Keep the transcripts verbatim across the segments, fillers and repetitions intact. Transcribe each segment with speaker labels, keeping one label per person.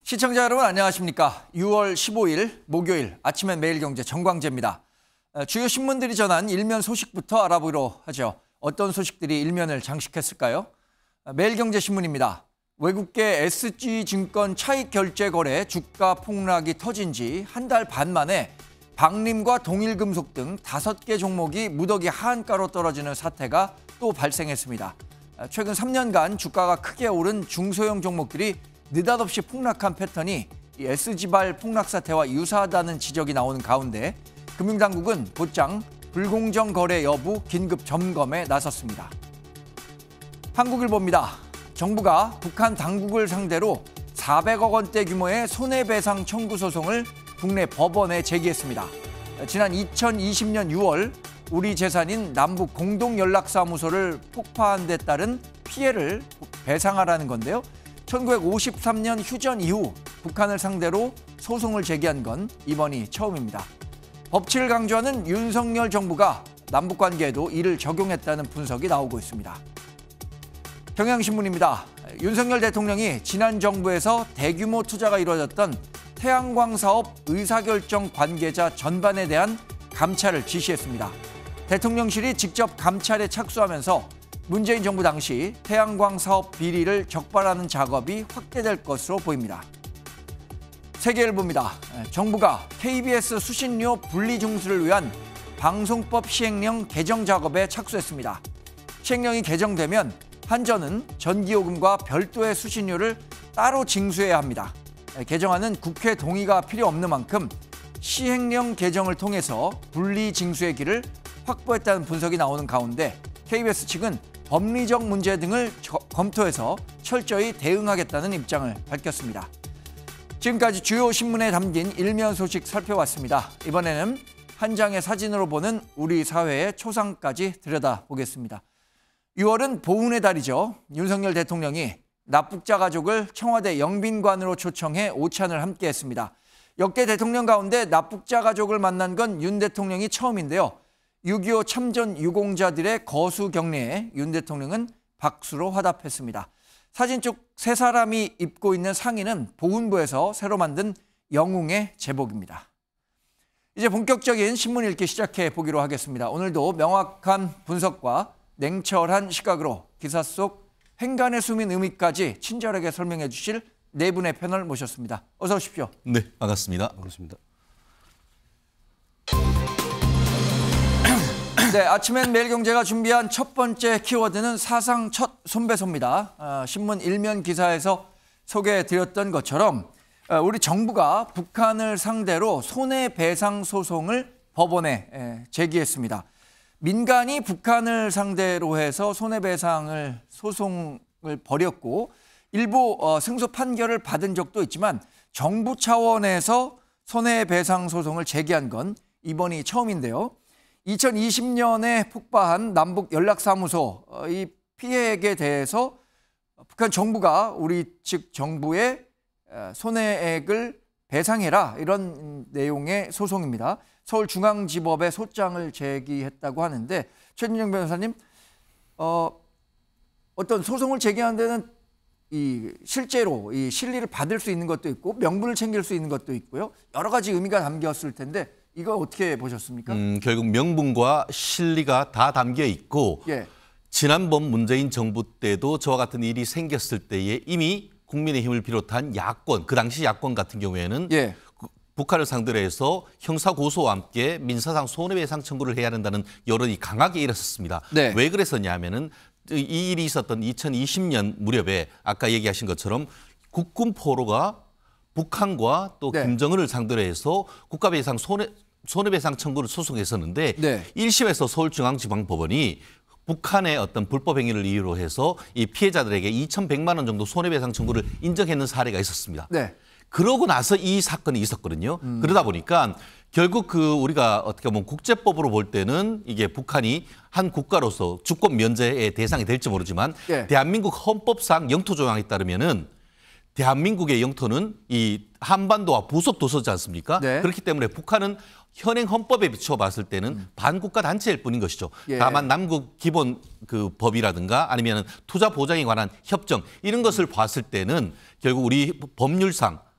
Speaker 1: 시청자 여러분 안녕하십니까. 유월 십오일 목요일 아침엔 매일경제 정광재입니다. 주요 신문들이 전한 일면 소식부터 알아보기로 하죠. 어떤 소식들이 일면을 장식했을까요? 매일경제신문입니다. 외국계 에스지증권 차익결제거래 주가 폭락이 터진 지 한 달 반 만에 박림과 동일금속 등 다섯 개 종목이 무더기 하한가로 떨어지는 사태가 또 발생했습니다. 최근 삼 년간 주가가 크게 오른 중소형 종목들이 느닷없이 폭락한 패턴이 에스지발 폭락 사태와 유사하다는 지적이 나오는 가운데 금융당국은 곧장 불공정 거래 여부 긴급 점검에 나섰습니다. 한국일보입니다. 정부가 북한 당국을 상대로 사백억 원대 규모의 손해배상 청구 소송을 국내 법원에 제기했습니다. 지난 이천이십년 유월 우리 재산인 남북 공동연락사무소를 폭파한 데 따른 피해를 배상하라는 건데요. 천구백오십삼년 휴전 이후 북한을 상대로 소송을 제기한 건 이번이 처음입니다. 법치를 강조하는 윤석열 정부가 남북관계에도 이를 적용했다는 분석이 나오고 있습니다. 경향신문입니다. 윤석열 대통령이 지난 정부에서 대규모 투자가 이루어졌던 태양광 사업 의사결정 관계자 전반에 대한 감찰을 지시했습니다. 대통령실이 직접 감찰에 착수하면서 문재인 정부 당시 태양광 사업 비리를 적발하는 작업이 확대될 것으로 보입니다. 세계일보입니다. 정부가 케이비에스 수신료 분리징수를 위한 방송법 시행령 개정 작업에 착수했습니다. 시행령이 개정되면 한전은 전기요금과 별도의 수신료를 따로 징수해야 합니다. 개정안은 국회 동의가 필요 없는 만큼 시행령 개정을 통해서 분리징수의 길을 확보했다는 분석이 나오는 가운데 케이비에스 측은 법리적 문제 등을 검토해서 철저히 대응하겠다는 입장을 밝혔습니다. 지금까지 주요 신문에 담긴 일면 소식 살펴봤습니다. 이번에는 한 장의 사진으로 보는 우리 사회의 초상까지 들여다보겠습니다. 유월은 보훈의 달이죠. 윤석열 대통령이 납북자 가족을 청와대 영빈관으로 초청해 오찬을 함께했습니다. 역대 대통령 가운데 납북자 가족을 만난 건 윤 대통령이 처음인데요. 육이오 참전 유공자들의 거수 격려에 윤 대통령은 박수로 화답했습니다. 사진 쪽 세 사람이 입고 있는 상의는 보훈부에서 새로 만든 영웅의 제복입니다. 이제 본격적인 신문 읽기 시작해 보기로 하겠습니다. 오늘도 명확한 분석과 냉철한 시각으로 기사 속 행간에 숨은 의미까지 친절하게 설명해 주실 네 분의 패널 모셨습니다. 어서 오십시오.
Speaker 2: 네, 반갑습니다.
Speaker 3: 반갑습니다.
Speaker 1: 네, 아침엔 매일경제가 준비한 첫 번째 키워드는 사상 첫 손배소입니다. 어, 신문 일면 기사에서 소개해드렸던 것처럼 어, 우리 정부가 북한을 상대로 손해배상 소송을 법원에 에, 제기했습니다. 민간이 북한을 상대로 해서 손해배상을 소송을 벌였고 일부 어, 승소 판결을 받은 적도 있지만 정부 차원에서 손해배상 소송을 제기한 건 이번이 처음인데요. 이천이십년에 폭파한 남북 연락사무소 어, 이 피해액에 대해서 북한 정부가 우리 측 정부의 손해액을 배상해라 이런 내용의 소송입니다. 서울중앙지법에 소장을 제기했다고 하는데 최진영 변호사님, 어, 어떤 소송을 제기하는 데는 이 실제로 이 실리를 받을 수 있는 것도 있고 명분을 챙길 수 있는 것도 있고요. 여러 가지 의미가 담겼을 텐데 이거 어떻게 보셨습니까?
Speaker 2: 음, 결국 명분과 실리가 다 담겨 있고
Speaker 1: 예.
Speaker 2: 지난번 문재인 정부 때도 저와 같은 일이 생겼을 때에 이미 국민의힘을 비롯한 야권, 그 당시 야권 같은 경우에는
Speaker 1: 예.
Speaker 2: 북한을 상대로 해서 형사고소와 함께 민사상 손해배상 청구를 해야 한다는 여론이 강하게 일었었습니다.
Speaker 1: 네.
Speaker 2: 왜 그랬었냐 하면은 이 일이 있었던 이천이십년 무렵에 아까 얘기하신 것처럼 국군 포로가 북한과 또
Speaker 1: 네.
Speaker 2: 김정은을 상대로 해서 국가배상 손해, 손해배상 청구를 소송했었는데
Speaker 1: 네.
Speaker 2: 일 심에서 서울중앙지방법원이 북한의 어떤 불법 행위를 이유로 해서 이 피해자들에게 이천백만 원 정도 손해배상 청구를 인정했는 사례가 있었습니다.
Speaker 1: 네.
Speaker 2: 그러고 나서 이 사건이 있었거든요. 음. 그러다 보니까 결국 그 우리가 어떻게 보면 국제법으로 볼 때는 이게 북한이 한 국가로서 주권 면제의 대상이 될지 모르지만
Speaker 1: 네.
Speaker 2: 대한민국 헌법상 영토 조항에 따르면은 대한민국의 영토는 이 한반도와 부속 도서지 않습니까?
Speaker 1: 네.
Speaker 2: 그렇기 때문에 북한은 현행 헌법에 비춰 봤을 때는 음. 반국가 단체일 뿐인 것이죠.
Speaker 1: 예.
Speaker 2: 다만 남북 기본 그 법이라든가 아니면 투자 보장에 관한 협정 이런 것을 봤을 때는 결국 우리 법률상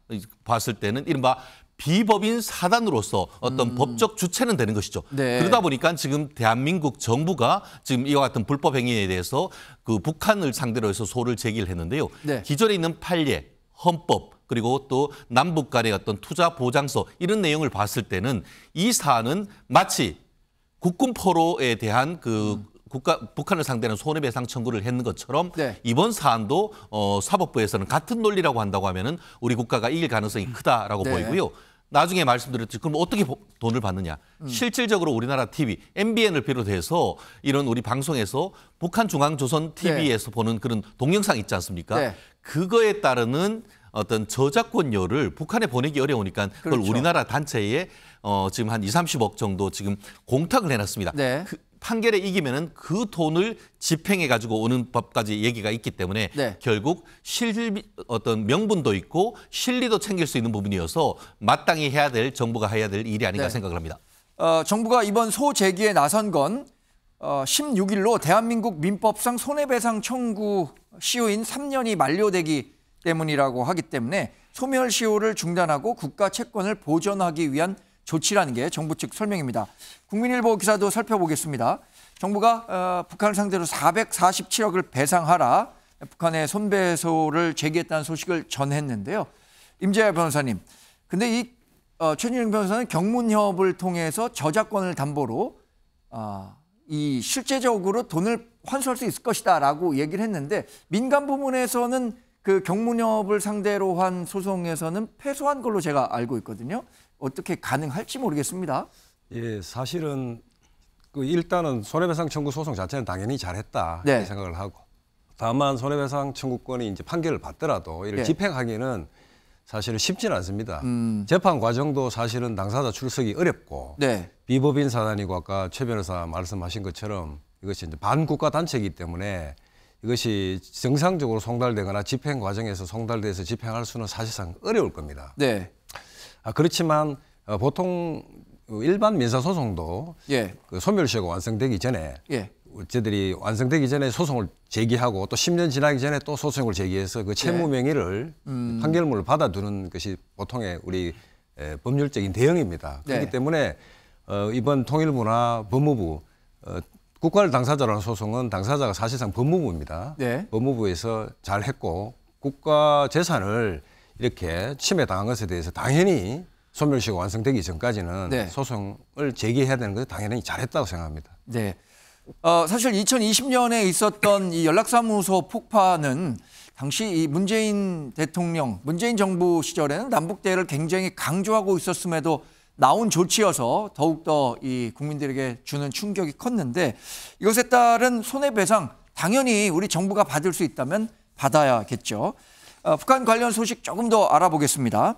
Speaker 2: 봤을 때는 이른바 비법인 사단으로서 어떤 음. 법적 주체는 되는 것이죠. 네. 그러다 보니까 지금 대한민국 정부가 지금 이와 같은 불법 행위에 대해서 그 북한을 상대로 해서 소를 제기를 했는데요. 네. 기존에 있는 판례, 헌법 그리고 또 남북 간의 어떤 투자 보장서 이런 내용을 봤을 때는 이 사안은 마치 국군 포로에 대한 그 음. 국가 북한을 상대로 손해배상 청구를 했는 것처럼 네. 이번 사안도 어, 사법부에서는 같은 논리라고 한다고 하면은 우리 국가가 이길 가능성이 크다라고 네. 보이고요. 나중에 말씀드렸죠. 그럼 어떻게 돈을 받느냐? 음. 실질적으로 우리나라 티비, 엠비엔을 비롯해서 이런 우리 방송에서 북한 중앙조선 티비에서 네. 보는 그런 동영상 있지 않습니까? 네. 그거에 따르는 어떤 저작권료를 북한에 보내기 어려우니까 그걸 그렇죠. 우리나라 단체에 어, 지금 한 이삼십억 정도 지금 공탁을 해놨습니다. 네. 그 판결에 이기면은 그 돈을 집행해 가지고 오는 법까지 얘기가 있기 때문에 네. 결국 실 어떤 명분도 있고 실리도 챙길 수 있는 부분이어서 마땅히 해야 될 정부가 해야 될 일이 아닌가 네. 생각을 합니다.
Speaker 1: 어, 정부가 이번 소 제기에 나선 건 어, 십육 일로 대한민국 민법상 손해배상 청구 시효인 삼 년이 만료되기 때문이라고 하기 때문에 소멸 시효를 중단하고 국가 채권을 보존하기 위한 조치라는 게 정부 측 설명입니다. 국민일보 기사도 살펴보겠습니다. 정부가 어, 북한을 상대로 사백사십칠억을 배상하라 북한의 손배소를 제기했다는 소식을 전했는데요. 임재하 변호사님, 근데 이 어, 최진영 변호사는 경문협을 통해서 저작권을 담보로 어, 이 실제적으로 돈을 환수할 수 있을 것이다라고 얘기를 했는데 민간 부문에서는 그 경문협을 상대로 한 소송에서는 패소한 걸로 제가 알고 있거든요. 어떻게 가능할지 모르겠습니다.
Speaker 3: 예, 사실은 그 일단은 손해배상 청구 소송 자체는 당연히 잘했다
Speaker 1: 네.
Speaker 3: 이렇게 생각을 하고, 다만 손해배상 청구권이 이제 판결을 받더라도 이를 네. 집행하기는 사실은 쉽지는 않습니다. 음. 재판 과정도 사실은 당사자 출석이 어렵고 네. 비법인 사단이고 아까 최 변호사 말씀하신 것처럼 이것이 이제 반국가 단체이기 때문에 이것이 정상적으로 송달되거나 집행 과정에서 송달돼서 집행할 수는 사실상 어려울 겁니다. 네. 아, 그렇지만 어, 보통 일반 민사소송도 예. 그 소멸시효가 완성되기 전에 예. 저희들이 완성되기 전에 소송을 제기하고 또 십 년 지나기 전에 또 소송을 제기해서 그 채무 명의를 예. 음. 판결문을 받아두는 것이 보통의 우리 에, 법률적인 대응입니다. 네. 그렇기 때문에 어, 이번 통일부나 법무부 어, 국가를 당사자로 하는 소송은 당사자가 사실상 법무부입니다. 네. 법무부에서 잘 했고 국가 재산을 이렇게 침해당한 것에 대해서 당연히 소멸시효가 완성되기 전까지는 네. 소송을 제기해야 되는 것을 당연히 잘했다고 생각합니다.
Speaker 1: 네. 어, 사실 이천이십 년에 있었던 이 연락사무소 폭파는 당시 이 문재인 대통령, 문재인 정부 시절에는 남북대를 굉장히 강조하고 있었음에도 나온 조치여서 더욱더 이 국민들에게 주는 충격이 컸는데 이것에 따른 손해배상 당연히 우리 정부가 받을 수 있다면 받아야겠죠. 어, 북한 관련 소식 조금 더 알아보겠습니다.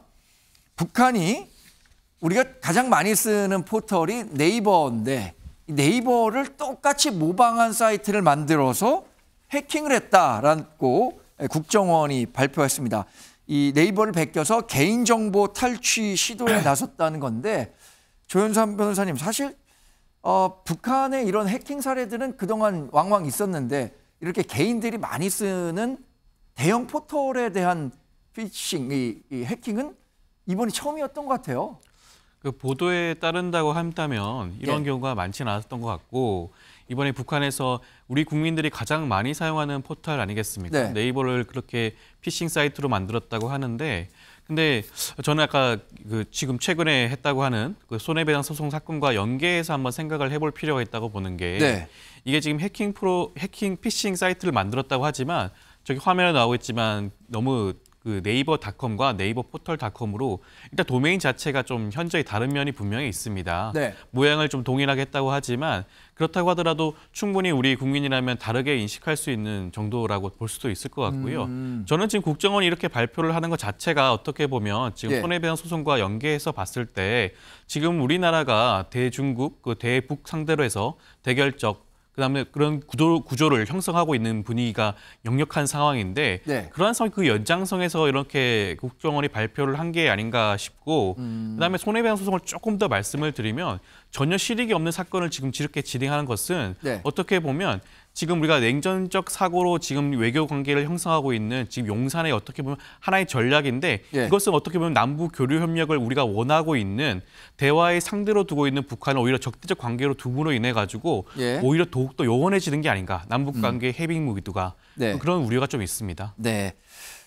Speaker 1: 북한이 우리가 가장 많이 쓰는 포털이 네이버인데 네이버를 똑같이 모방한 사이트를 만들어서 해킹을 했다라고 국정원이 발표했습니다. 이 네이버를 베껴서 개인정보 탈취 시도에 나섰다는 건데 조현삼 변호사님, 사실 어, 북한의 이런 해킹 사례들은 그동안 왕왕 있었는데 이렇게 개인들이 많이 쓰는 대형 포털에 대한 피싱, 이, 이 해킹은 이번이 처음이었던 것 같아요.
Speaker 4: 그 보도에 따른다고 한다면 이런
Speaker 1: 예.
Speaker 4: 경우가 많지는 않았던 것 같고 이번에 북한에서 우리 국민들이 가장 많이 사용하는 포털 아니겠습니까? 네. 네이버를 그렇게 피싱 사이트로 만들었다고 하는데 근데 저는 아까 그 지금 최근에 했다고 하는 그 손해배상 소송 사건과 연계해서 한번 생각을 해볼 필요가 있다고 보는 게 네. 이게 지금 해킹 프로 해킹 피싱 사이트를 만들었다고 하지만 저기 화면에 나오고 있지만 너무 그 네이버닷컴과 네이버 포털닷컴으로 일단 도메인 자체가 좀 현저히 다른 면이 분명히 있습니다. 네. 모양을 좀 동일하게 했다고 하지만 그렇다고 하더라도 충분히 우리 국민이라면 다르게 인식할 수 있는 정도라고 볼 수도 있을 것 같고요. 음. 저는 지금 국정원이 이렇게 발표를 하는 것 자체가 어떻게 보면 지금 네. 손해배상 소송과 연계해서 봤을 때 지금 우리나라가 대중국, 그 대북 상대로 해서 대결적 그다음에 그런 구조, 구조를 형성하고 있는 분위기가 역력한 상황인데 네. 그러한 상황 그 연장성에서 이렇게 국정원이 발표를 한 게 아닌가 싶고 음. 그다음에 손해배상 소송을 조금 더 말씀을 드리면 전혀 실익이 없는 사건을 지금 이렇게 진행하는 것은 네. 어떻게 보면 지금 우리가 냉전적 사고로 지금 외교 관계를 형성하고 있는 지금 용산의 어떻게 보면 하나의 전략인데 예. 이것은 어떻게 보면 남북 교류 협력을 우리가 원하고 있는 대화의 상대로 두고 있는 북한을 오히려 적대적 관계로 둠으로 인해 가지고 예. 오히려 더욱 더 요원해지는 게 아닌가. 남북 관계 음. 해빙 무기도가 네. 그런 우려가 좀 있습니다.
Speaker 1: 네.